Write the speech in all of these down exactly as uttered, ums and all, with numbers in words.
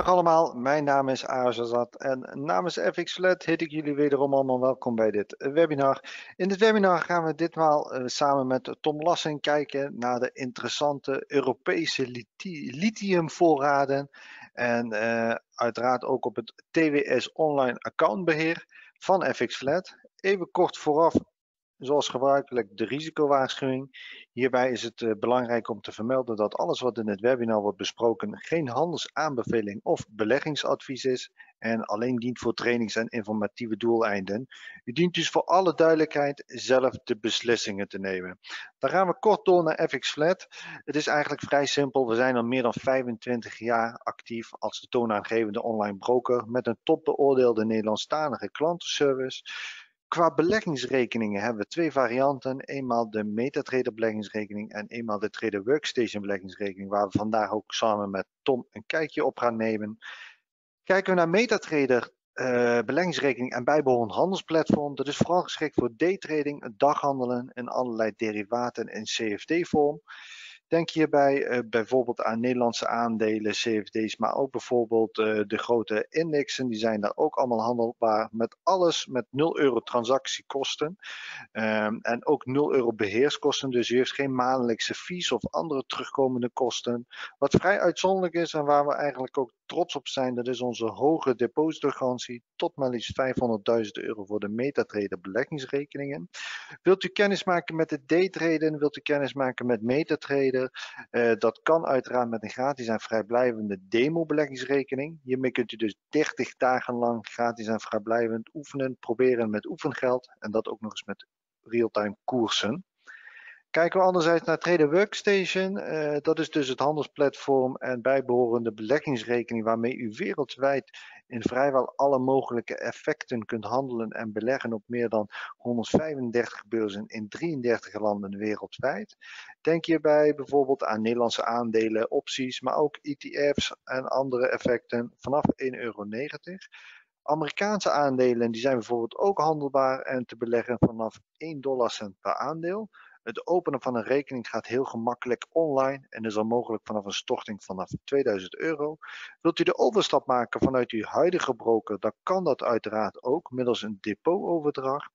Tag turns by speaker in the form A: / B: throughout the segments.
A: Dag allemaal, mijn naam is Arzazat en namens F X Flat heet ik jullie wederom allemaal welkom bij dit webinar. In dit webinar gaan we ditmaal uh, samen met Tom Lassen kijken naar de interessante Europese lithi lithiumvoorraden en uh, uiteraard ook op het T W S online accountbeheer van F X Flat. Even kort vooraf. Zoals gebruikelijk de risicowaarschuwing. Hierbij is het uh, belangrijk om te vermelden dat alles wat in het webinar wordt besproken geen handelsaanbeveling of beleggingsadvies is en alleen dient voor trainings- en informatieve doeleinden. U dient dus voor alle duidelijkheid zelf de beslissingen te nemen. Dan gaan we kort door naar F X Flat. Het is eigenlijk vrij simpel. We zijn al meer dan vijfentwintig jaar actief als de toonaangevende online broker met een topbeoordeelde Nederlandstalige klantenservice. Qua beleggingsrekeningen hebben we twee varianten. Eenmaal de MetaTrader beleggingsrekening en eenmaal de Trader Workstation beleggingsrekening, waar we vandaag ook samen met Tom een kijkje op gaan nemen. Kijken we naar MetaTrader uh, beleggingsrekening en bijbehorend handelsplatform. Dat is vooral geschikt voor daytrading, daghandelen en allerlei derivaten in C F D-vorm. Denk hierbij uh, bijvoorbeeld aan Nederlandse aandelen, C F D's, maar ook bijvoorbeeld uh, de grote indexen. Die zijn daar ook allemaal handelbaar met alles met nul euro transactiekosten. Um, en ook nul euro beheerskosten. Dus u heeft geen maandelijkse fees of andere terugkomende kosten. Wat vrij uitzonderlijk is en waar we eigenlijk ook trots op zijn, dat is onze hoge depositogarantie tot maar liefst vijfhonderdduizend euro voor de MetaTrader beleggingsrekeningen. Wilt u kennis maken met het daytraden, wilt u kennis maken met MetaTrader? Uh, dat kan uiteraard met een gratis en vrijblijvende demo beleggingsrekening. Hiermee kunt u dus dertig dagen lang gratis en vrijblijvend oefenen, proberen met oefengeld en dat ook nog eens met real-time koersen. Kijken we anderzijds naar Trader Workstation. Uh, dat is dus het handelsplatform en bijbehorende beleggingsrekening waarmee u wereldwijd in vrijwel alle mogelijke effecten kunt handelen en beleggen op meer dan honderdvijfendertig beurzen in drieëndertig landen wereldwijd. Denk hierbij bijvoorbeeld aan Nederlandse aandelen, opties, maar ook E T F's en andere effecten vanaf één euro negentig. Amerikaanse aandelen die zijn bijvoorbeeld ook handelbaar en te beleggen vanaf één dollarcent per aandeel. Het openen van een rekening gaat heel gemakkelijk online en is al mogelijk vanaf een storting vanaf tweeduizend euro. Wilt u de overstap maken vanuit uw huidige broker, dan kan dat uiteraard ook middels een depootoverdracht.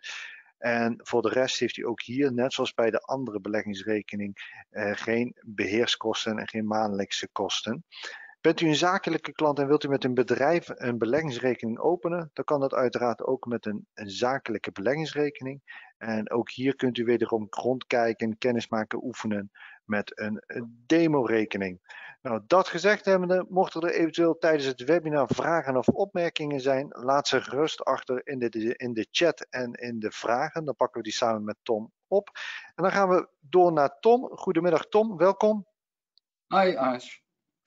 A: En voor de rest heeft u ook hier, net zoals bij de andere beleggingsrekening, eh, geen beheerskosten en geen maandelijkse kosten. Bent u een zakelijke klant en wilt u met een bedrijf een beleggingsrekening openen, dan kan dat uiteraard ook met een, een zakelijke beleggingsrekening. En ook hier kunt u wederom rondkijken, kennismaken, oefenen met een, een demo-rekening. Nou, dat gezegd hebbende, mochten er eventueel tijdens het webinar vragen of opmerkingen zijn, laat ze gerust achter in de, in de chat en in de vragen. Dan pakken we die samen met Tom op. En dan gaan we door naar Tom. Goedemiddag Tom, welkom.
B: Hoi Ars.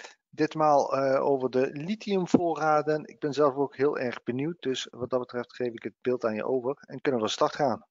A: Ditmaal uh, over de lithiumvoorraden. Ik ben zelf ook heel erg benieuwd, dus wat dat betreft geef ik het beeld aan je over en kunnen we van start gaan.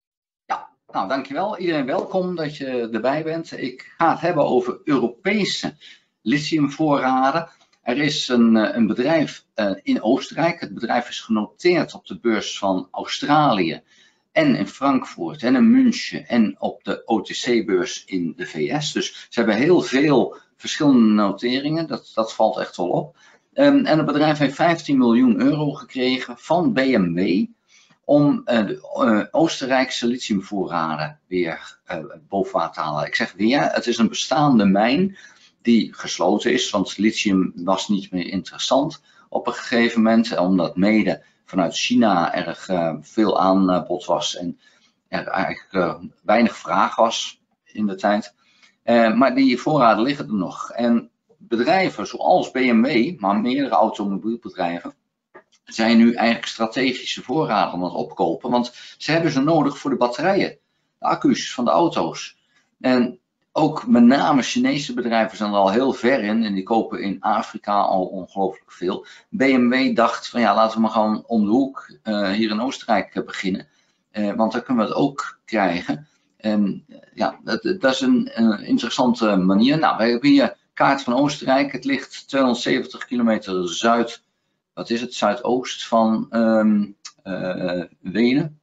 B: Ja, nou dankjewel. Iedereen welkom dat je erbij bent. Ik ga het hebben over Europese lithiumvoorraden. Er is een, een bedrijf uh, in Oostenrijk. Het bedrijf is genoteerd op de beurs van Australië en in Frankfurt en in München en op de O T C-beurs in de V S. Dus ze hebben heel veel verschillende noteringen, dat, dat valt echt wel op. Um, en het bedrijf heeft vijftien miljoen euro gekregen van B M W om uh, de uh, Oostenrijkse lithiumvoorraden weer uh, boven water te halen. Ik zeg weer, het is een bestaande mijn die gesloten is, want lithium was niet meer interessant op een gegeven moment, omdat mede vanuit China erg uh, veel aanbod was en er eigenlijk uh, weinig vraag was in de tijd. Uh, maar die voorraden liggen er nog. En bedrijven zoals B M W, maar meerdere automobielbedrijven, zijn nu eigenlijk strategische voorraden aan het opkopen. Want ze hebben ze nodig voor de batterijen, de accu's van de auto's. En ook met name Chinese bedrijven zijn er al heel ver in. En die kopen in Afrika al ongelooflijk veel. B M W dacht van ja, laten we maar gewoon om de hoek uh, hier in Oostenrijk uh, beginnen. Uh, want dan kunnen we het ook krijgen. En ja, dat, dat is een, een interessante manier. Nou, we hebben hier kaart van Oostenrijk. Het ligt tweehonderdzeventig kilometer zuid, wat is het, zuidoost van um, uh, Wenen.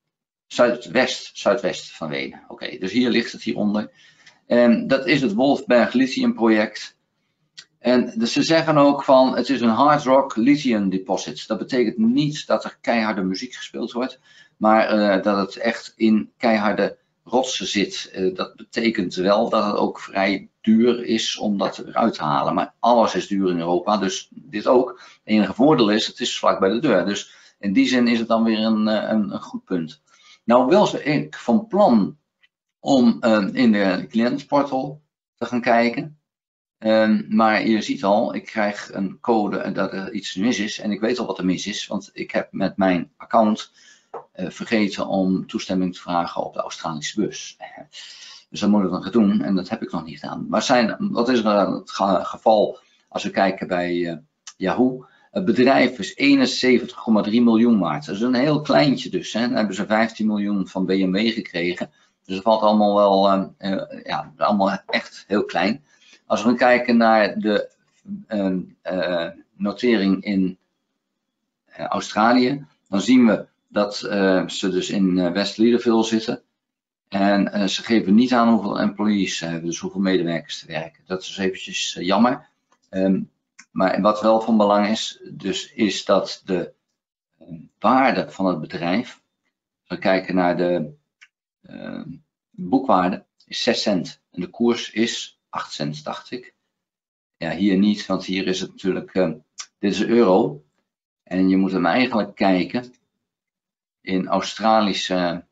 B: Zuidwest, zuidwest van Wenen. Oké, okay, dus hier ligt het hieronder. En dat is het Wolfberg Lithium project. En dus ze zeggen ook van het is een hard rock lithium deposit. Dat betekent niet dat er keiharde muziek gespeeld wordt, maar uh, dat het echt in keiharde rotsen zit. Uh, dat betekent wel dat het ook vrij duur is om dat eruit te halen. Maar alles is duur in Europa, dus dit ook. Het enige voordeel is, het is vlak bij de deur. Dus in die zin is het dan weer een, een, een goed punt. Nou was ik van plan om uh, in de cliëntenportal te gaan kijken. Um, maar je ziet al, ik krijg een code dat er iets mis is. En ik weet al wat er mis is, want ik heb met mijn account uh, vergeten om toestemming te vragen op de Australische bus. Dus dat moet ik nog gaan doen en dat heb ik nog niet gedaan. Maar zijn, wat is er het geval als we kijken bij uh, Yahoo? Het bedrijf is eenenzeventig komma drie miljoen waard. Dat is een heel kleintje dus. Hè. Dan hebben ze vijftien miljoen van B M W gekregen. Dus dat valt allemaal wel, uh, uh, ja, allemaal echt heel klein. Als we kijken naar de uh, uh, notering in uh, Australië, dan zien we dat uh, ze dus in uh, West Leederville zitten. En uh, ze geven niet aan hoeveel employees ze hebben, dus hoeveel medewerkers te werken. Dat is eventjes uh, jammer. Um, maar wat wel van belang is, dus is dat de uh, waarde van het bedrijf, als we kijken naar de uh, boekwaarde, is zes cent. En de koers is acht cent, dacht ik. Ja, hier niet, want hier is het natuurlijk, uh, dit is euro. En je moet hem eigenlijk kijken in Australische,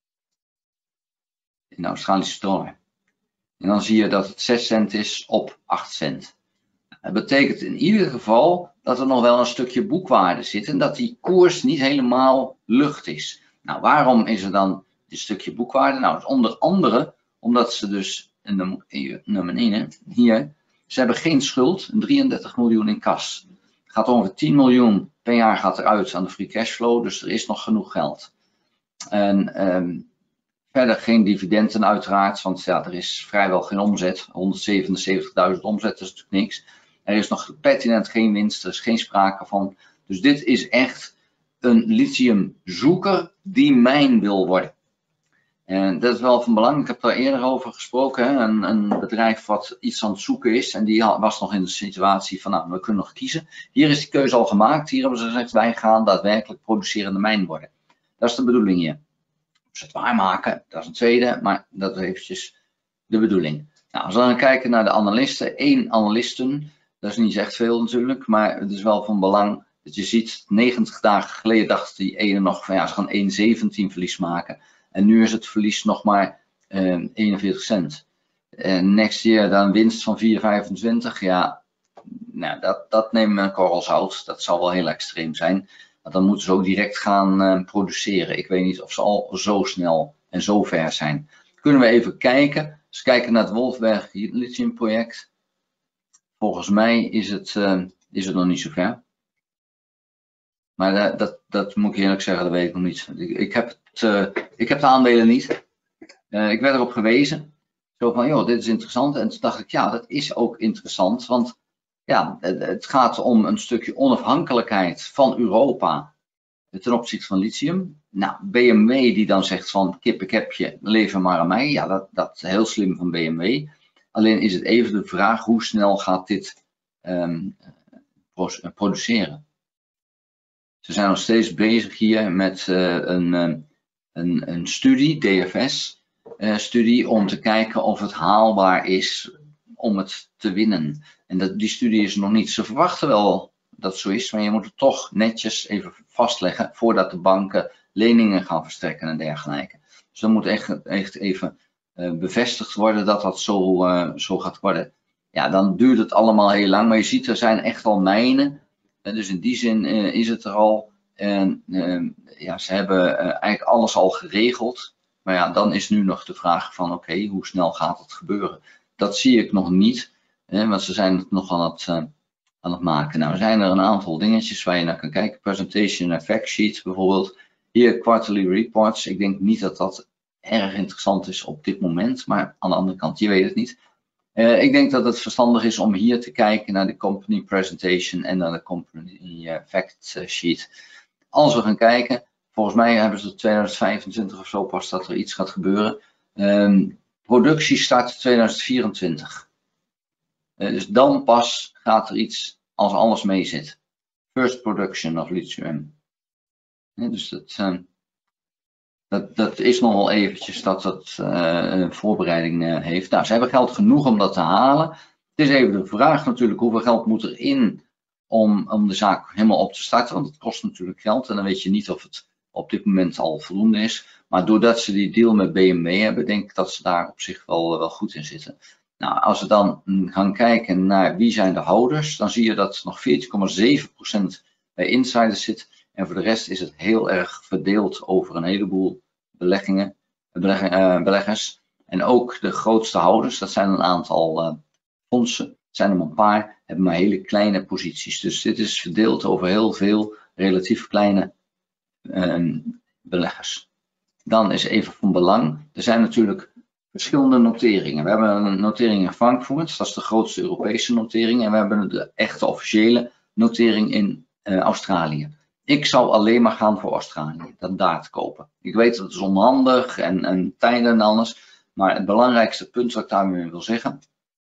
B: in Australische dollar. En dan zie je dat het zes cent is op acht cent. Dat betekent in ieder geval dat er nog wel een stukje boekwaarde zit en dat die koers niet helemaal lucht is. Nou, waarom is er dan dit stukje boekwaarde? Nou, onder andere omdat ze dus, in nummer één hier, ze hebben geen schuld, drieëndertig miljoen in kas. Het gaat ongeveer tien miljoen per jaar gaat eruit aan de free cashflow, dus er is nog genoeg geld. En um, verder geen dividenden uiteraard, want ja, er is vrijwel geen omzet. honderdzevenenzeventigduizend omzet, dat is natuurlijk niks. Er is nog pertinent geen winst, er is geen sprake van. Dus dit is echt een lithiumzoeker die mijn wil worden. En dat is wel van belang. Ik heb daar eerder over gesproken. Hè? Een, een bedrijf wat iets aan het zoeken is. En die was nog in de situatie van, nou, we kunnen nog kiezen. Hier is die keuze al gemaakt. Hier hebben ze gezegd, wij gaan daadwerkelijk producerende mijn worden. Dat is de bedoeling hier. Of ze het waarmaken, dat is een tweede. Maar dat is eventjes de bedoeling. Nou, als we dan kijken naar de analisten. Eén analisten. Dat is niet echt veel natuurlijk. Maar het is wel van belang dat je ziet, negentig dagen geleden dacht die ene nog van, ja, ze gaan één zeventien verlies maken. En nu is het verlies nog maar uh, eenenveertig cent. En next year dan winst van vier vijfentwintig. Ja, nou, dat, dat neemt men korrels zout. Dat zal wel heel extreem zijn. Want dan moeten ze ook direct gaan uh, produceren. Ik weet niet of ze al zo snel en zo ver zijn. Kunnen we even kijken. Dus kijken naar het Wolfberg Lithium project. Volgens mij is het, uh, is het nog niet zo ver. Maar dat, dat, dat moet ik eerlijk zeggen, dat weet ik nog niet. Ik, ik, heb, het, uh, ik heb de aandelen niet. Uh, ik werd erop gewezen. Zo van, joh, dit is interessant. En toen dacht ik, ja, dat is ook interessant. Want ja, het, het gaat om een stukje onafhankelijkheid van Europa ten opzichte van lithium. Nou, B M W die dan zegt van, kip, ik heb je, lever maar aan mij. Ja, dat, dat is heel slim van B M W. Alleen is het even de vraag, hoe snel gaat dit um, produceren? Ze zijn nog steeds bezig hier met uh, een, een, een studie, D F S-studie, uh, om te kijken of het haalbaar is om het te winnen. En dat, die studie is er nog niet. Ze verwachten wel dat het zo is, maar je moet het toch netjes even vastleggen voordat de banken leningen gaan verstrekken en dergelijke. Dus dat moet echt, echt even uh, bevestigd worden dat dat zo, uh, zo gaat worden. Ja, dan duurt het allemaal heel lang, maar je ziet er zijn echt al mijnen. Dus in die zin uh, is het er al. En uh, ja, ze hebben uh, eigenlijk alles al geregeld. Maar ja, dan is nu nog de vraag van oké, okay, hoe snel gaat het gebeuren? Dat zie ik nog niet, hè, want ze zijn het nog aan het, uh, aan het maken. Nou, er zijn er een aantal dingetjes waar je naar kan kijken. Presentation en fact sheet bijvoorbeeld. Hier quarterly reports. Ik denk niet dat dat erg interessant is op dit moment. Maar aan de andere kant, je weet het niet. Uh, ik denk dat het verstandig is om hier te kijken naar de company presentation en naar de company uh, fact sheet. Als we gaan kijken, volgens mij hebben ze tot tweeduizend vijfentwintig of zo pas dat er iets gaat gebeuren. Um, productie start tweeduizend vierentwintig. Uh, dus dan pas gaat er iets als alles mee zit. First production of lithium. Ja, dus dat, uh, dat, dat is nog wel eventjes dat dat uh, een voorbereiding uh, heeft. Nou, ze hebben geld genoeg om dat te halen. Het is even de vraag natuurlijk, hoeveel geld moet er in om, om de zaak helemaal op te starten. Want het kost natuurlijk geld en dan weet je niet of het op dit moment al voldoende is. Maar doordat ze die deal met B M W hebben, denk ik dat ze daar op zich wel, wel goed in zitten. Nou, als we dan gaan kijken naar wie zijn de houders, dan zie je dat nog veertien komma zeven procent bij insiders zit. En voor de rest is het heel erg verdeeld over een heleboel beleggingen, beleg, uh, beleggers. En ook de grootste houders, dat zijn een aantal uh, fondsen, het zijn er maar een paar, hebben maar hele kleine posities. Dus dit is verdeeld over heel veel relatief kleine uh, beleggers. Dan is even van belang, er zijn natuurlijk verschillende noteringen. We hebben een notering in Frankfurt, dat is de grootste Europese notering. En we hebben de echte officiële notering in uh, Australië. Ik zou alleen maar gaan voor Australië, dan daar te kopen. Ik weet dat het is onhandig en, en tijden en alles. Maar het belangrijkste punt wat ik daarmee wil zeggen.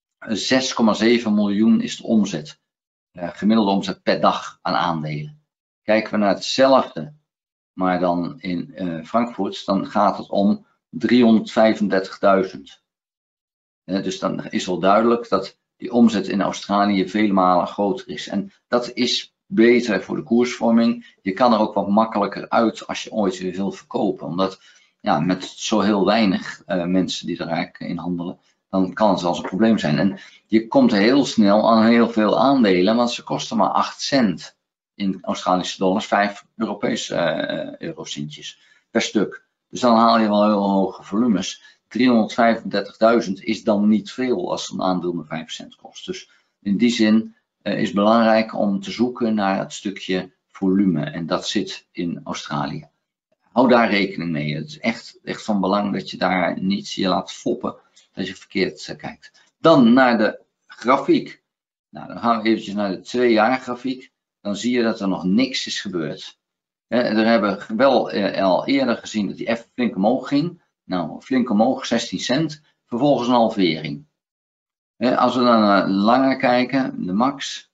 B: zes komma zeven miljoen is de omzet. Uh, gemiddelde omzet per dag aan aandelen. Kijken we naar hetzelfde, maar dan in uh, Frankfurt, dan gaat het om driehonderdvijfendertigduizend. Uh, dus dan is wel duidelijk dat die omzet in Australië vele malen groter is. En dat is beter voor de koersvorming. Je kan er ook wat makkelijker uit als je ooit weer wilt verkopen. Omdat ja, met zo heel weinig uh, mensen die er eigenlijk in handelen, dan kan het zelfs een probleem zijn. En je komt heel snel aan heel veel aandelen, want ze kosten maar acht cent in Australische dollars, vijf Europese uh, eurocentjes per stuk. Dus dan haal je wel heel hoge volumes. driehonderdvijfendertigduizend is dan niet veel als een aandeel maar vijf cent kost. Dus in die zin uh, is het belangrijk om te zoeken naar het stukje volume. En dat zit in Australië. Hou daar rekening mee. Het is echt, echt van belang dat je daar niet je laat foppen. Dat je verkeerd uh, kijkt. Dan naar de grafiek. Nou, dan gaan we eventjes naar de twee jaar grafiek. Dan zie je dat er nog niks is gebeurd. We hebben wel uh, al eerder gezien dat die even flink omhoog ging. Nou, flink omhoog, zestien cent. Vervolgens een halvering. Uh, als we dan uh, langer kijken, de max.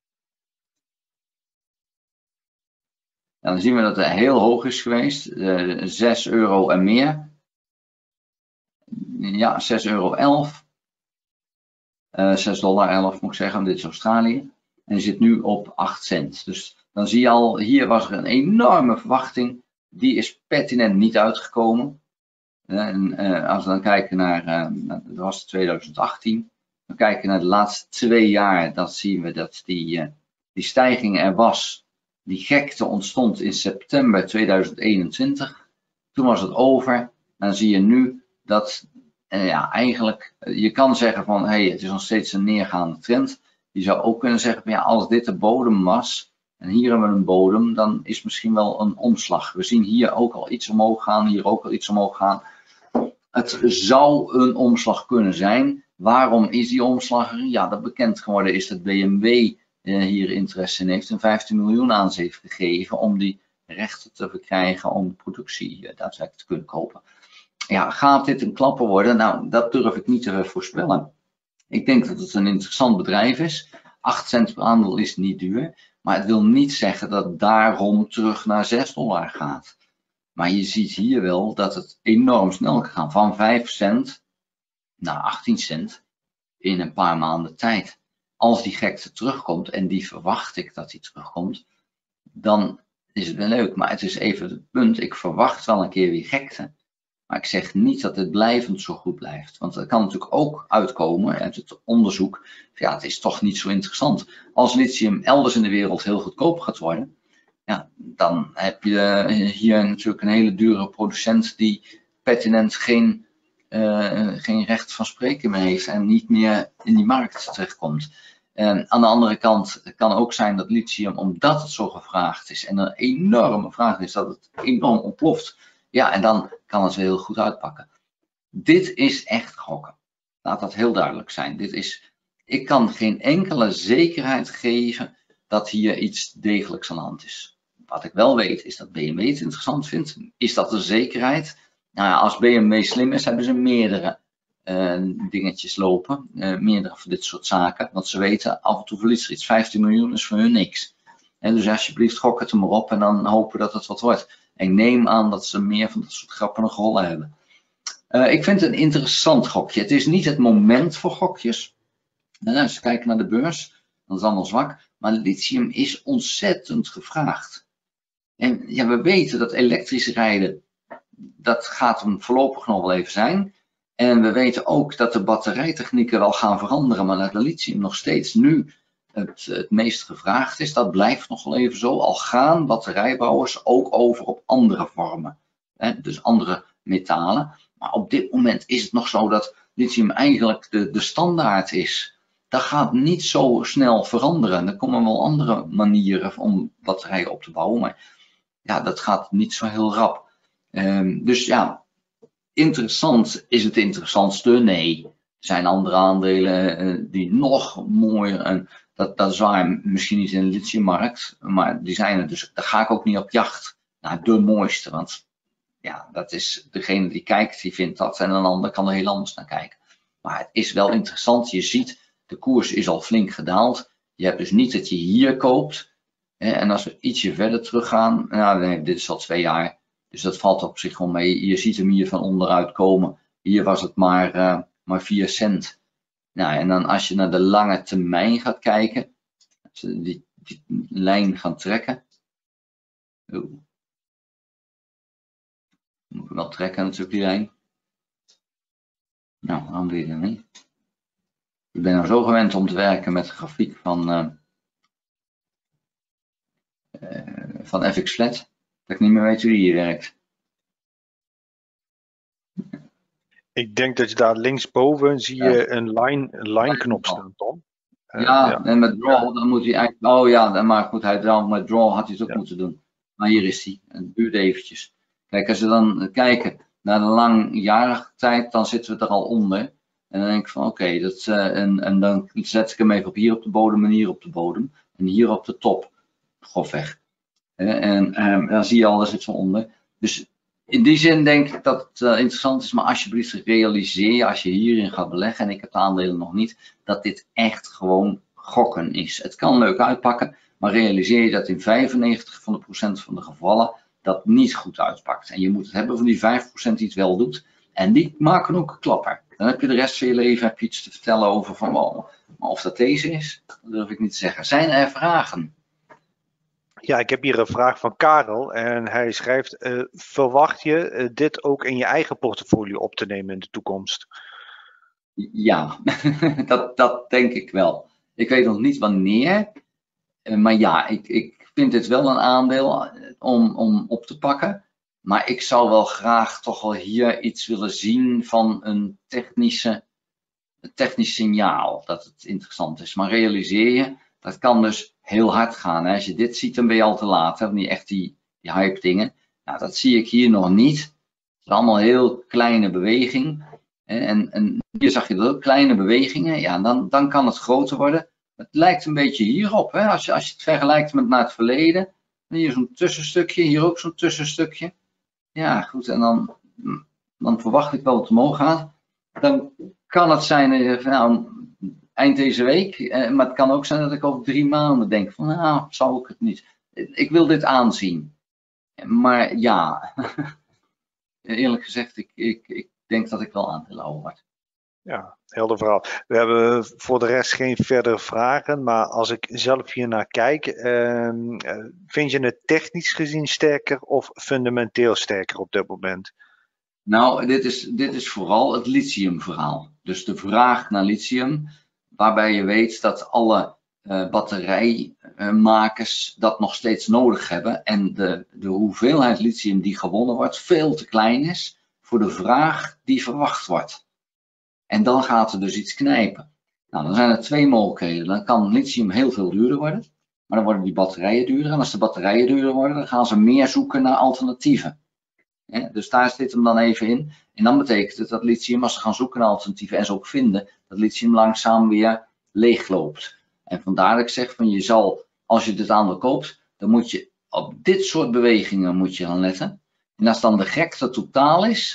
B: Dan zien we dat het heel hoog is geweest. Uh, zes euro en meer. Ja, zes euro elf. Uh, zes dollar elf moet ik zeggen, dit is Australië. En die zit nu op acht cent. Dus dan zie je al, hier was er een enorme verwachting. Die is pertinent niet uitgekomen. En uh, als we dan kijken naar, uh, dat was tweeduizend achttien. Dan kijken naar de laatste twee jaar, dan zien we dat die, uh, die stijging er was. Die gekte ontstond in september tweeduizend eenentwintig. Toen was het over. En dan zie je nu dat, uh, ja, eigenlijk, uh, je kan zeggen van, hey, het is nog steeds een neergaande trend. Je zou ook kunnen zeggen, ja, als dit de bodem was, en hier hebben we een bodem, dan is misschien wel een omslag. We zien hier ook al iets omhoog gaan, hier ook al iets omhoog gaan. Het zou een omslag kunnen zijn. Waarom is die omslag er? Ja, dat bekend geworden is dat B M W eh, hier interesse in heeft en vijftien miljoen aan ze heeft gegeven om die rechten te verkrijgen om de productie eh, daadwerkelijk te kunnen kopen. Ja, gaat dit een klapper worden? Nou, dat durf ik niet te voorspellen. Ik denk dat het een interessant bedrijf is. acht cent per aandeel is niet duur. Maar het wil niet zeggen dat het daarom terug naar zes dollar gaat. Maar je ziet hier wel dat het enorm snel kan gaan. Van vijf cent naar achttien cent in een paar maanden tijd. Als die gekte terugkomt, en die verwacht ik dat die terugkomt, dan is het wel leuk. Maar het is even het punt, ik verwacht wel een keer weer gekte. Maar ik zeg niet dat het blijvend zo goed blijft. Want dat kan natuurlijk ook uitkomen uit het onderzoek. Ja, het is toch niet zo interessant. Als lithium elders in de wereld heel goedkoop gaat worden, ja, dan heb je hier natuurlijk een hele dure producent die pertinent geen, uh, geen recht van spreken meer heeft en niet meer in die markt terechtkomt. En aan de andere kant het kan ook zijn dat lithium, omdat het zo gevraagd is en een enorme vraag is, dat het enorm ontploft. Ja, en dan kan het heel goed uitpakken. Dit is echt gokken. Laat dat heel duidelijk zijn. Dit is, ik kan geen enkele zekerheid geven dat hier iets degelijks aan de hand is. Wat ik wel weet is dat B M W het interessant vindt. Is dat een zekerheid? Nou ja, als B M W slim is, hebben ze meerdere uh, dingetjes lopen. Uh, meerdere van dit soort zaken. Want ze weten, af en toe verliest er iets. vijftien miljoen is voor hun niks. En dus alsjeblieft, gok het er maar op en dan hopen dat het wat wordt. En ik neem aan dat ze meer van dat soort grappige rollen hebben. Uh, ik vind het een interessant gokje. Het is niet het moment voor gokjes. Nou, als we kijken naar de beurs, dat is allemaal zwak. Maar lithium is ontzettend gevraagd. En ja, we weten dat elektrisch rijden, dat gaat hem voorlopig nog wel even zijn. En we weten ook dat de batterijtechnieken wel gaan veranderen, maar dat de lithium nog steeds nu het, het meest gevraagd is. Dat blijft nog wel even zo, al gaan batterijbouwers ook over op andere vormen. Hè, dus andere metalen. Maar op dit moment is het nog zo dat lithium eigenlijk de, de standaard is. Dat gaat niet zo snel veranderen. Er komen wel andere manieren om batterijen op te bouwen, maar ja, dat gaat niet zo heel rap. Um, dus ja, interessant. Is het interessantste? Nee. Er zijn andere aandelen uh, die nog mooier, en dat, dat is waar, misschien niet in de lithiummarkt, maar die zijn er, dus daar ga ik ook niet op jacht naar de mooiste, want ja, dat is degene die kijkt, die vindt dat, en een ander kan er heel anders naar kijken. Maar het is wel interessant, je ziet, de koers is al flink gedaald. Je hebt dus niet dat je hier koopt. Hè, en als we ietsje verder teruggaan, nou nee, dit is al twee jaar, dus dat valt op zich wel mee. Je ziet hem hier van onderuit komen. Hier was het maar, uh, maar vier cent. Nou, en dan als je naar de lange termijn gaat kijken, als we die, die lijn gaan trekken. Oh. Moet ik wel trekken natuurlijk die lijn. Nou, waarom doe je dat niet? Ik ben nou zo gewend om te werken met de grafiek van, uh, uh, van F X Flat, dat ik niet meer weet hoe die hier werkt.
A: Ik denk dat je daar linksboven zie je ja. een line, een line knop staan, Tom.
B: Uh, ja, ja, en met draw, dan moet hij eigenlijk, oh ja, maar goed, hij dan met draw had hij het ook ja. moeten doen. Maar hier is hij, het duurt eventjes. Kijk, als we dan kijken naar de langjarige tijd, dan zitten we er al onder. En dan denk ik van oké, okay, uh, en, en dan zet ik hem even op hier op de bodem en hier op de bodem. En hier op de top, grofweg. Uh, en um, dan zie je al, daar zit ze onder. Dus in die zin denk ik dat het uh, interessant is, maar alsjeblieft realiseer je als je hierin gaat beleggen, en ik heb de aandelen nog niet, dat dit echt gewoon gokken is. Het kan leuk uitpakken, maar realiseer je dat in vijfennegentig procent van de gevallen dat niet goed uitpakt. En je moet het hebben van die vijf procent die het wel doet. En die maken ook een klapper. Dan heb je de rest van je leven heb je iets te vertellen over van wow. Maar of dat deze is, dat durf ik niet te zeggen. Zijn er vragen?
A: Ja, ik heb hier een vraag van Karel. En hij schrijft, uh, verwacht je uh, dit ook in je eigen portfolio op te nemen in de toekomst?
B: Ja, dat, dat denk ik wel. Ik weet nog niet wanneer. Uh, maar ja, ik... ik Ik vind dit wel een aandeel om, om op te pakken. Maar ik zou wel graag toch wel hier iets willen zien van een technische, een technisch signaal. Dat het interessant is. Maar realiseer je, dat kan dus heel hard gaan. Hè? Als je dit ziet, dan ben je al te laat. Hè? Niet echt die, die hype dingen. Nou, dat zie ik hier nog niet. Het is allemaal heel kleine beweging. En, en hier zag je dat ook, kleine bewegingen. Ja, dan, dan kan het groter worden. Het lijkt een beetje hierop, hè? Als, je, als je het vergelijkt met naar het verleden. Hier zo'n tussenstukje, hier ook zo'n tussenstukje. Ja, goed, en dan, dan verwacht ik wel dat het omhoog gaat. Dan kan het zijn, nou, eind deze week, maar het kan ook zijn dat ik over drie maanden denk van, nou, zou ik het niet. Ik wil dit aanzien. Maar ja, eerlijk gezegd, ik, ik, ik denk dat ik wel aan te houden word.
A: Ja, helder verhaal. We hebben voor de rest geen verdere vragen, maar als ik zelf hier naar kijk, eh, vind je het technisch gezien sterker of fundamenteel sterker op dit moment?
B: Nou, dit is, dit is vooral het lithium verhaal. Dus de vraag naar lithium, waarbij je weet dat alle uh, batterijmakers dat nog steeds nodig hebben en de, de hoeveelheid lithium die gewonnen wordt veel te klein is voor de vraag die verwacht wordt. En dan gaat er dus iets knijpen. Nou, dan zijn er twee mogelijkheden. Dan kan lithium heel veel duurder worden, maar dan worden die batterijen duurder. En als de batterijen duurder worden, dan gaan ze meer zoeken naar alternatieven. Ja, dus daar zit hem dan even in. En dan betekent het dat lithium, als ze gaan zoeken naar alternatieven en ze ook vinden, dat lithium langzaam weer leegloopt. En vandaar dat ik zeg van je zal, als je dit aandeel koopt, dan moet je op dit soort bewegingen moet je gaan letten. En als dan de gekte totaal is,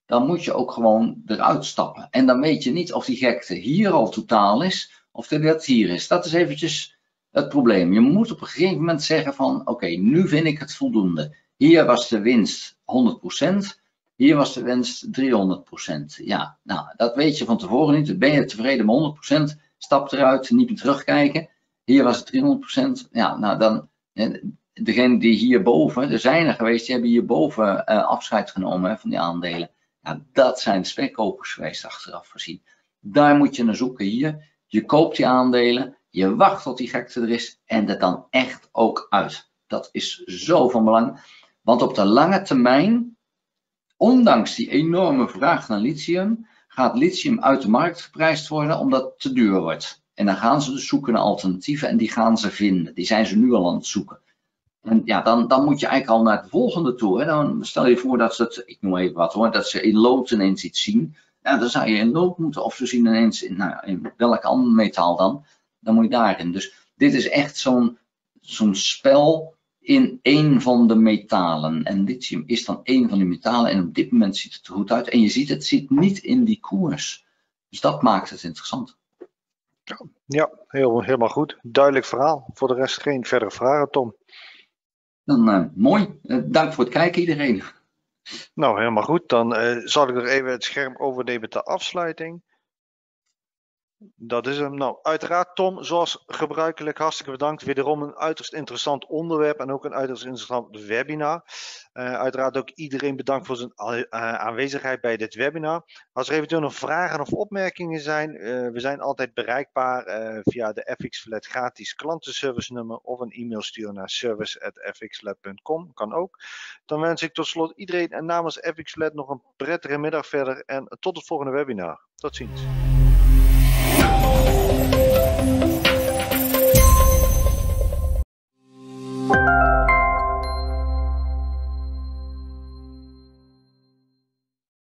B: dan moet je ook gewoon eruit stappen. En dan weet je niet of die gekte hier al totaal is, of dat hier is. Dat is eventjes het probleem. Je moet op een gegeven moment zeggen van, oké, okay, nu vind ik het voldoende. Hier was de winst honderd procent, hier was de winst driehonderd procent. Ja, nou, dat weet je van tevoren niet. Ben je tevreden met honderd procent, stap eruit, niet meer terugkijken. Hier was het driehonderd procent. Ja, nou dan, degene die hierboven, er zijn er geweest, die hebben hierboven uh, afscheid genomen hè, van die aandelen. Ja, dat zijn de spekkopers geweest achteraf gezien. Daar moet je naar zoeken hier. Je koopt die aandelen, je wacht tot die gekte er is en er dan echt ook uit. Dat is zo van belang. Want op de lange termijn, ondanks die enorme vraag naar lithium, gaat lithium uit de markt geprijsd worden omdat het te duur wordt. En dan gaan ze dus zoeken naar alternatieven en die gaan ze vinden. Die zijn ze nu al aan het zoeken. En ja, dan, dan moet je eigenlijk al naar het volgende toe. Hè. Dan stel je voor dat ze het, ik noem even wat hoor, dat ze in lood ineens iets zien. Ja, dan zou je in lood moeten, of ze zien ineens in, nou, in welk ander metaal dan. Dan moet je daarin. Dus dit is echt zo'n zo'n spel in één van de metalen. En lithium is dan één van die metalen. En op dit moment ziet het er goed uit. En je ziet, het zit niet in die koers. Dus dat maakt het interessant.
A: Ja, heel, helemaal goed. Duidelijk verhaal. Voor de rest geen verdere vragen, Tom.
B: Dan uh, mooi. Uh, dank voor het kijken iedereen.
A: Nou, helemaal goed. Dan uh, zal ik nog even het scherm overnemen ter afsluiting. Dat is hem. Nou, uiteraard Tom, zoals gebruikelijk hartstikke bedankt. Wederom een uiterst interessant onderwerp en ook een uiterst interessant webinar. Uh, uiteraard ook iedereen bedankt voor zijn uh, aanwezigheid bij dit webinar. Als er eventueel nog vragen of opmerkingen zijn, uh, we zijn altijd bereikbaar uh, via de F X Flat gratis klantenservice nummer of een e-mail sturen naar service at f x flat punt com. Kan ook. Dan wens ik tot slot iedereen en namens F X Flat nog een prettige middag verder en tot het volgende webinar. Tot ziens.
C: Oh.